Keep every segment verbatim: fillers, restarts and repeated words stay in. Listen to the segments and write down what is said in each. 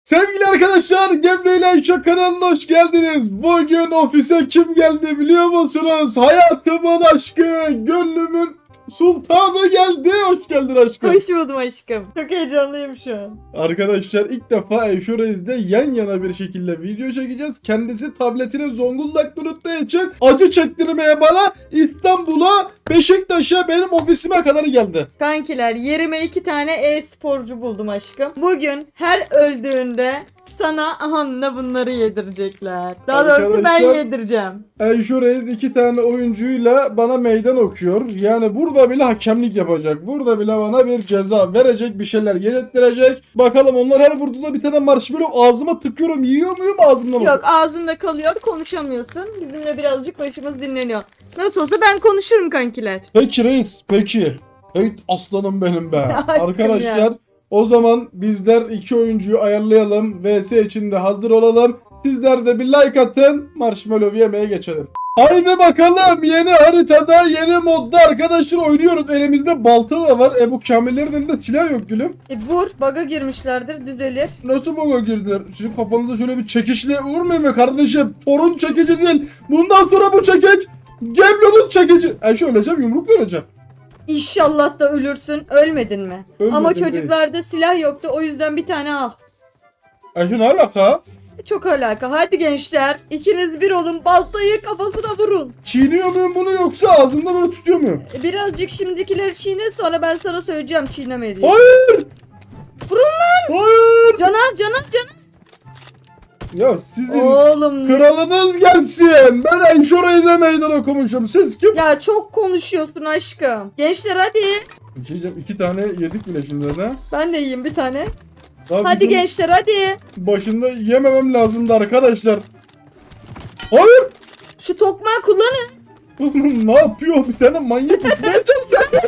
Sevgili arkadaşlar, Gemre ile Ayşe kanalına hoş geldiniz. Bugün ofise kim geldi biliyor musunuz? Hayatımın aşkı, gönlümün sultanı geldi. Hoş geldin aşkım. Hoş buldum aşkım. Çok heyecanlıyım şu an. Arkadaşlar ilk defa Ayşe Reis'de yan yana bir şekilde video çekeceğiz. Kendisi tabletini Zonguldak'ta unuttuğu için acı çektirmeye bana İstanbul'a, Beşiktaş'a, benim ofisime kadar geldi. Kankiler, yerime iki tane e-sporcu buldum aşkım. Bugün her öldüğünde sana ahanla bunları yedirecekler. Daha doğrusu ben Arkadaşlar, yedireceğim. Ayşe Reis iki tane oyuncuyla bana meydan okuyor. Yani burada bile hakemlik yapacak. Burada bile bana bir ceza verecek, bir şeyler yedirttirecek. Bakalım, onlar her vurduğunda bir tane marshmallow ağzıma tıkıyorum. Yiyor muyum, ağzımda mı? Yok, ağzında kalıyor, konuşamıyorsun. Bizimle birazcık başımız dinleniyor. Nasıl olsa ben konuşurum kankiler. Peki reis, peki. Hey aslanım benim be. Aşkım Arkadaşlar ya. o zaman bizler iki oyuncuyu ayarlayalım. V S için de hazır olalım. Sizler de bir like atın. Marshmallow yemeye geçelim. Haydi bakalım, yeni haritada, yeni modda arkadaşlar oynuyoruz. Elimizde balta da var. E bu kamillerin elinde silah yok gülüm. E vur, bug'a girmişlerdir, düzelir. Nasıl bug'a girdiler? Sizin kafanızda şöyle bir çekişle vurmayın be kardeşim. Torun çekici değil. Bundan sonra bu çekiç Gemlo'nun çekici. E şöyle öleceğim, yumrukla öleceğim. İnşallah da ölürsün. Ölmedin mi? Ölmedim Ama reis. çocuklarda silah yoktu, o yüzden bir tane al. E şu ne alaka? Çok alaka. Hadi gençler, ikiniz bir olun, baltayı kafasına vurun. Çiğniyor muyum bunu, yoksa ağzımda böyle tutuyor muyum? E, Birazcık şimdikileri çiğne, sonra ben sana söyleyeceğim çiğneme diye. Hayır! Vurun lan! Hayır! Canaz, canaz, canaz. Ya sizin Oğlum. kralınız gelsin. Ben Ayşe Reis'e meydan okumuşum. Siz kim? Ya çok konuşuyorsun aşkım. Gençler hadi. Bir şey diyeceğim, iki tane yedik bile şimdi ha. Ben de yiyeyim bir tane. Daha Hadi videonun gençler hadi. başında yememem lazımdı arkadaşlar. Hayır! Şu tokmağı kullanın. Ne yapıyor? Bir tane manyak uçmaya çalışıyor.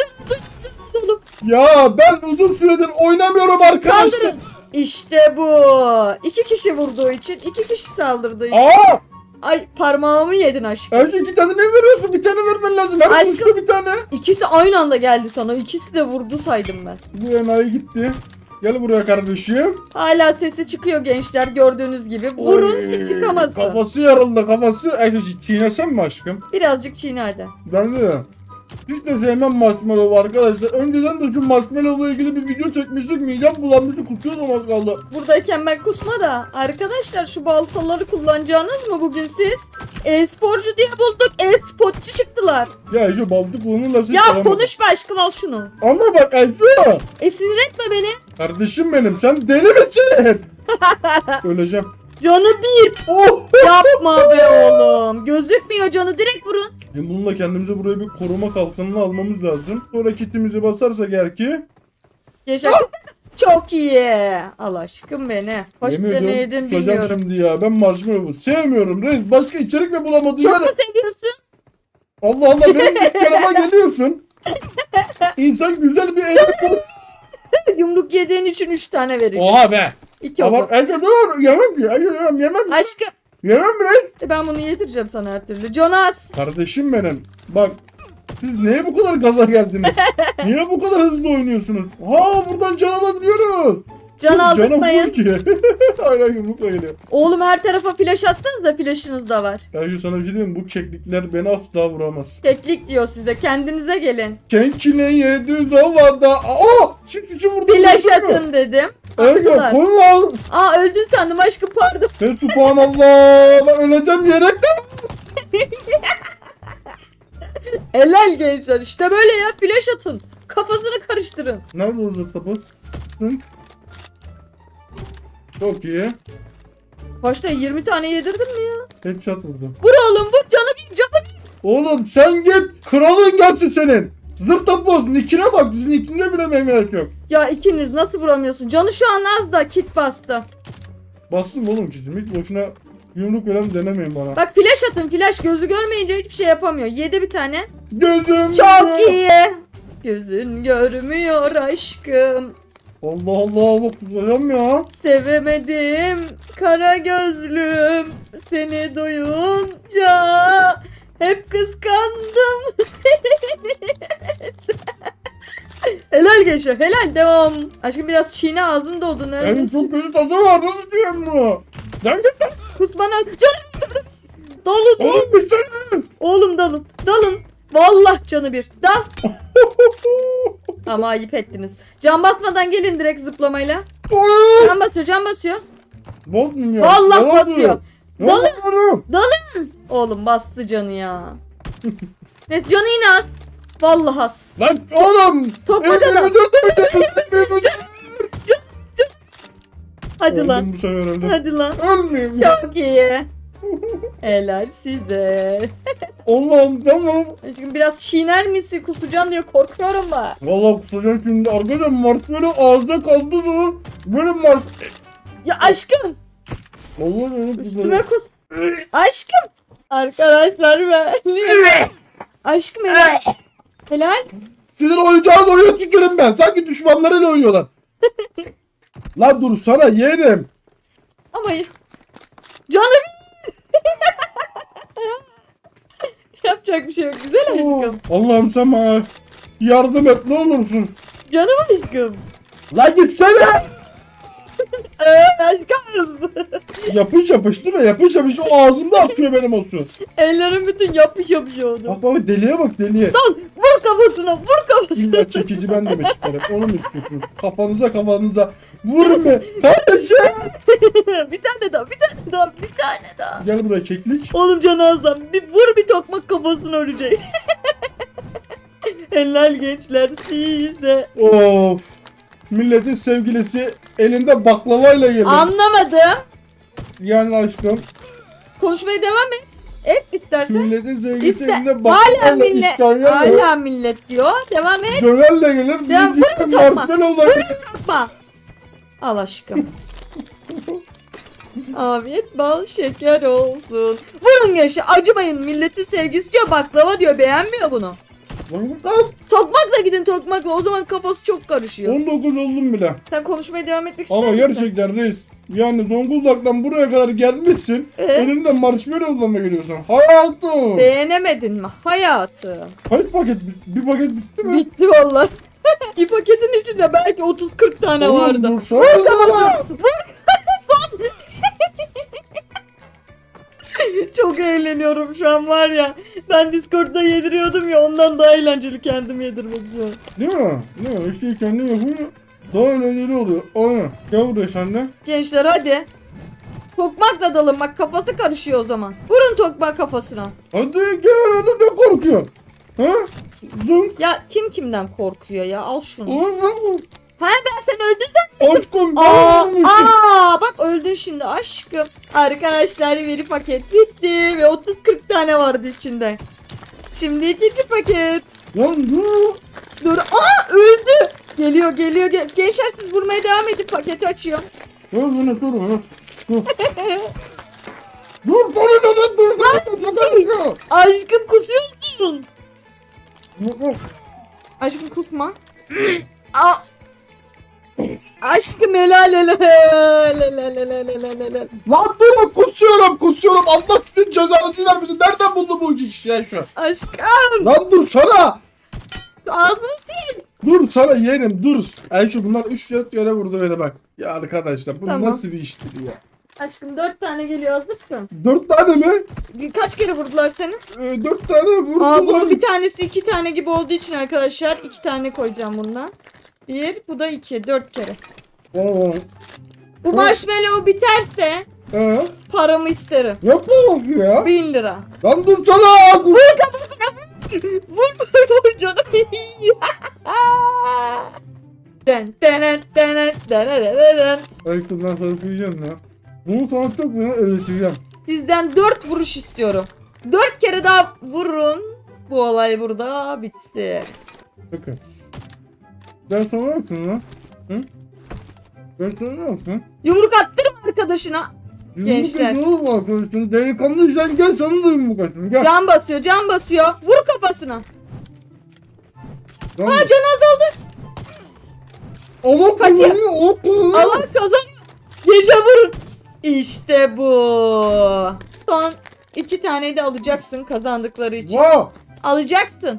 Oğlum. Ya ben uzun süredir oynamıyorum arkadaşlar. Saldırın. İşte bu. İki kişi vurduğu için iki kişi saldırdığı için. Aa! Ay parmağımı yedin aşkım. Ayşe, iki tane ne veriyorsun? Bir tane vermen lazım. Her Aşkım. kuşta bir tane. İkisi aynı anda geldi sana. İkisi de vurdu saydım ben. Bu enayi gitti. Gel buraya kardeşim. Hala sesi çıkıyor gençlar, gördüğünüz gibi. Vurun Oy, ki çıkamasın. Kafası yarıldı, kafası. Ayşe, çiğnesem mi aşkım? Birazcık çiğne hadi. Ben de. Hiç de sevmem marshmallow arkadaşlar. Önceden de şu marshmallow'la ilgili bir video çekmiştik. Midem bulanmıştı, kusuyordum az kaldı. Buradayken ben kusma da. Arkadaşlar şu baltaları kullanacağınız mı bugün siz? E-sporcu diye bulduk. E-sportçu çıktılar. Ya Ayşe, baltık kullanırsa Ya konuşma aşkım, al şunu. Ama bak Ayşe. E sinir etme beni. Kardeşim benim, sen deli misin? Öleceğim. Canı bir. Oh! Yapma be oğlum. Gözükmüyor canı, direkt vurun. Şimdi bununla kendimize buraya bir koruma kalkanını almamız lazım. Sonra kitimizi basarsak eğer ki. Yaşa. Çok iyi. Al aşkım beni. Hoş Yemin ediyorum, ne yedin kusacağım bilmiyorum. şimdi ya. Ben marshmallow'u sevmiyorum reis. Başka içerik mi bulamadın? Çok Yani- mu seviyorsun? Allah Allah, benim yanıma geliyorsun. İnsan güzel bir el. Yumruk yediğin için üç tane vereceğim. Oha be. İki Ama oldu. Ece dur. Yemem ki. Ece yemem. Yemem. Aşkım. Yemem reis. E ben bunu yedireceğim sana her türlü. Jonas. Kardeşim benim. Bak. Siz neye bu kadar gaza geldiniz? Niye bu kadar hızlı oynuyorsunuz? Ha, buradan can alabiliyoruz. Can Canım aldırtmayın. ki. Hala yumrukla geliyor. Oğlum her tarafa flash atsanız da flashınız da var. Ya şu sana bir şey diyeyim mi? Bu keklikler beni asla vuramaz. Keklik diyor size. Kendinize gelin. Kenkine yedi zavada. Aa! Çift içi vurdu. Flash atın dedim. Ege Attılar. kullan. Aa öldün sandım aşkım, pardon. Ve subhanallah. Ben öleceğim yerekten. Helal gençler. İşte böyle ya, flash atın. Kafasını karıştırın. Nerede o zıtlapız? Çok iyi. Başta yirmi tane yedirdin mi ya? Headshot vurdu. Vur oğlum vur, canı bir, canı bir. Oğlum sen git. Kralın gelsin senin. Zırtapos. Nickine bak. Bizim nickine bile meymelet yok. Ya ikiniz nasıl vuramıyorsun? Canı şu an az da kit bastı. Bastım oğlum kitim. Hiç boşuna yumruk veren denemeyin bana. Bak flash atın, flash gözü görmeyince hiçbir şey yapamıyor. Yedi bir tane. Gözüm. Çok iyi. Gözün görmüyor aşkım. Allah Allah. Bak kuzayam ya. Sevemedim kara gözlüm seni duyunca hep kıskandım seni. Helal gençler, helal, devam. Aşkım biraz çiğne, ağzın doldu. Ne? En çok kötü tadı var. Nasıl diyeyim bunu? Sen git lan. Kusmana. Canım. Dalın. Oğlum bir şey. Oğlum dalın. Dalın. Vallahi canı bir. Dal. Ama ayıp ettiniz. Can basmadan gelin direkt zıplamayla. Can basıyor, can basıyor. Bozmuyor. Vallahi basıyor. Dalın. Dalın. Dalın. Oğlum bastı canı ya. Neyse canı yine az. Vallahi az. Lan oğlum. Tokmak Evimi adam. dur. Hadi lan. Öldüm bu sefer öldüm. Hadi lan. Ölmeyeyim. Çok iyi. Helal size. Allah'ım tamam. Aşkım biraz çiğner misin? Kusacağım diye korkuyorum ben. Vallahi kusacağım şimdi. Arkadaşlar marshmallow ağızda kaldı mı? Böyle mars... Ya aşkım. Vallahi öyle Üstüme kus. Aşkım. Arkadaşlar ben. Aşkım helal. Helal. Sizin oynayacağınız oyunu tükürüm ben. Sanki düşmanlarıyla oynuyorlar. Lan dur sana yeğenim. Ama canım. Yapacak bir şey yok. Güzel aşkım. Allah'ım sen bana yardım et ne olursun. Canım aşkım. Lan gitsene. Ee, aşkım. Yapış yapış değil mi? Yapış yapış o ağzımda akıyor benim o su. Ellerim bütün yapış yapış oldu. Bak bak deliye bak deliye. Lan vur kafasına, vur kafasına. İlla çekici ben de mi çıkarım? Onu mu istiyorsunuz? Kafanıza kafanıza. Vurun be. Kardeşim. Bir tane daha, bir tane daha, bir tane daha. Gel buraya keklik. Oğlum canı azdan bir vur bir tokmak kafasına ölecek. Helal gençler size. Of. Milletin sevgilisi elinde baklavayla geliyor. Anlamadım. Yani aşkım. Konuşmaya devam et. Et istersen. Milletin sevgilisi İste. elinde Hala baklavayla millet. İskender Hala millet diyor. Devam et. dönerle gelir. Devam, Bir vurun de tokma. marshmallow'la gelir. Bakma. Al aşkım. Afiyet bal şeker olsun. Vurun gençler, acımayın, milletin sevgisi diyor, baklava diyor, beğenmiyor bunu. Lan, Tokmakla gidin, tokmakla, o zaman kafası çok karışıyor. on dokuz oldum bile. Sen konuşmaya devam etmek ister Ama misin? gerçekten reis. Yani Zonguldak'tan buraya kadar gelmişsin. Ee? Elinde marshmallow'la mı geliyorsun? Hayatım. Beğenemedin mi hayatım? Kaç paket bitti? Bir paket bitti mi? Bitti vallahi. Bir paketin içinde belki otuz kırk tane Oğlum, vardı. dursana. Çok eğleniyorum şu an var ya. Ben Discord'da yediriyordum ya, ondan daha eğlenceli kendim yedirmek istiyorum. Değil mi? Değil mi? İşte kendim yapıyor. Daha eğlenceli oluyor. Aynen. Gel buraya sen de. Gençler hadi. Tokmakla dalın, bak kafası karışıyor o zaman. Vurun tokmak kafasına. Hadi gel hadi ne korkuyorsun? Ha? Zın. Ya kim kimden korkuyor ya, al şunu. Oğlum. Ha ben sen öldün sen. Aşkım. Aa, ben- aa bak öldün şimdi aşkım. Arkadaşlar bir paket bitti ve otuz kırk tane vardı içinde. Şimdi ikinci paket. Lan dur. Dur, aa öldü. Geliyor geliyor gel. Gençler siz vurmaya devam edin, paketi açıyorum. Dur dur dur. Dur. Dur. Dur dur dur dur dur dur. Aşkım kusuyorsun. Dur, dur. Aşkım kusma. Aa. Aşkım helal helal helal helal helal helal helal. Lan dur kusuyorum kusuyorum. Allah sizin cezanızı vermesin. Nereden buldu bu işi ya şu an? Aşkım. Lan dur sana. Ağzını sil. Dur sana yeğenim dur. Ayşe bunlar üç dört yere vurdu beni bak. Ya arkadaşlar bu Tamam. nasıl bir iştir ya? Aşkım dört tane geliyor, hazırsın. Dört tane mi? Kaç kere vurdular seni? Ee, dört tane vurdular. Aa bunun bir tanesi iki tane gibi olduğu için arkadaşlar iki tane koyacağım bundan. Bir, bu da iki, dört kere. Oo. Bu marshmallow biterse Ee, paramı isterim. yapma ya. Bin lira. Lan dur sana. Vur kafasına. Vur vur vur canım. Den den den den den. Ayşe bundan sonra koyacağım ya. Bunu sana çok bunu öğreteceğim. Sizden dört vuruş istiyorum. Dört kere daha vurun. Bu olay burada bitti. Bakın. Ben sana ne yapsın lan? Hı? Ben sana ne yapsın? Yumruk attırma arkadaşına. Gençler. Yumruk arkadaşın. Delikanlı sen gel sana da yumruk atayım gel. Can basıyor, can basıyor. Vur kafasına. Tamam. Aa can azaldı. Allah Kaç ya? kazanıyor. Allah kazanıyor. Allah kazanıyor. Yaşa vurun. İşte bu. Son iki taneyi de alacaksın kazandıkları için. Wow. Alacaksın.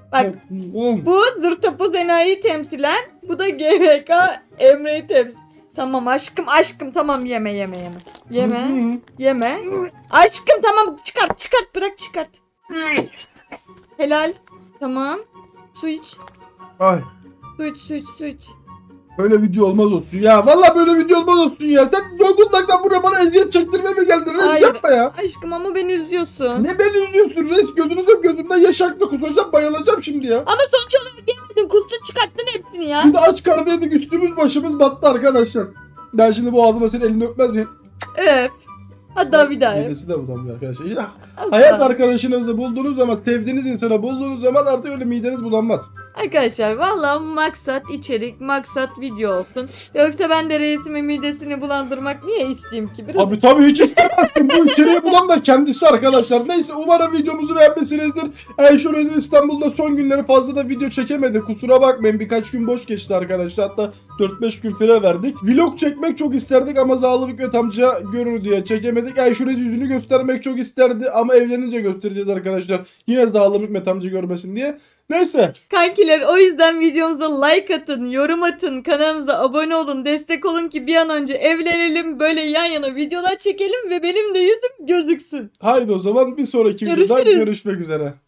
Bak Oğlum. bu Zırtapuz Enayi'yi temsilen. Bu da G V K Emre'yi temsil. Tamam aşkım aşkım tamam yeme yeme yeme. Yeme Hı hı. yeme. Aşkım tamam çıkart çıkart bırak çıkart. Helal. Tamam. Su iç. Ay. Su iç su iç su iç. Böyle video olmaz olsun ya. Vallahi böyle video olmaz olsun ya. Sen Zonguldak'tan buraya bana eziyet çektirmeye mi geldin? Reis Hayır. yapma ya. Aşkım ama beni üzüyorsun. Ne beni üzüyorsun reis? Gözünüzün gözümden yaş aktı. Kusacağım, bayılacağım şimdi ya. Ama sonuç olarak yemedin kustun çıkarttın hepsini ya. Bir de aç karnıydık, üstümüz başımız battı arkadaşlar. Ben şimdi bu ağzıma senin elini öpmez miyim? Öp. Hatta bir daha öp. Midesi de bulanmıyor arkadaşlar. Ya, Hatta. hayat arkadaşınızı bulduğunuz zaman, sevdiğiniz insanı bulduğunuz zaman artık öyle mideniz bulanmaz. Arkadaşlar valla maksat içerik, maksat video olsun. Yoksa ben de reisimin midesini bulandırmak niye isteyeyim ki? Biraz... Abi tabii hiç istemezsin. Bu içeriye bulan da kendisi arkadaşlar. Neyse umarım videomuzu beğenmişsinizdir. Ayşe Rezil İstanbul'da son günleri fazla da video çekemedi. Kusura bakmayın, birkaç gün boş geçti arkadaşlar. Hatta dört beş gün fire verdik. Vlog çekmek çok isterdik ama Zağlı Hikmet amca görür diye çekemedik. Ayşe Rezil yüzünü göstermek çok isterdi ama evlenince göstereceğiz arkadaşlar. Yine Zağlı Hikmet amca görmesin diye. Neyse. Kankiler o yüzden videomuza like atın, yorum atın, kanalımıza abone olun, destek olun ki bir an önce evlenelim, böyle yan yana videolar çekelim ve benim de yüzüm gözüksün. Haydi o zaman bir sonraki videoda Görüşürüz. görüşmek üzere.